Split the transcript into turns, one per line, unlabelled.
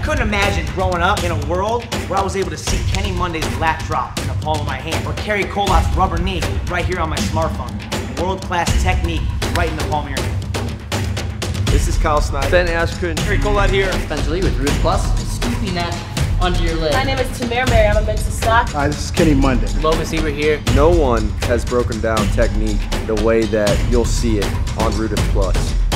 couldn't imagine growing up in a world where I was able to see Kenny Monday's lat drop in the palm of my hand, or Kerry Colot's rubber knee right here on my smartphone. World-class technique right in the palm of your hand.
This is Kyle Snyder.
Ben Askren.
Kerry Colot here.
Spencer Lee with Root Plus. Scooping that under your leg.
My name is Tamir Mary. I'm a mix of stock.
Hi, this is Kenny Monday.
Lomas Eber here.
No one has broken down technique the way that you'll see it on Rooted Plus.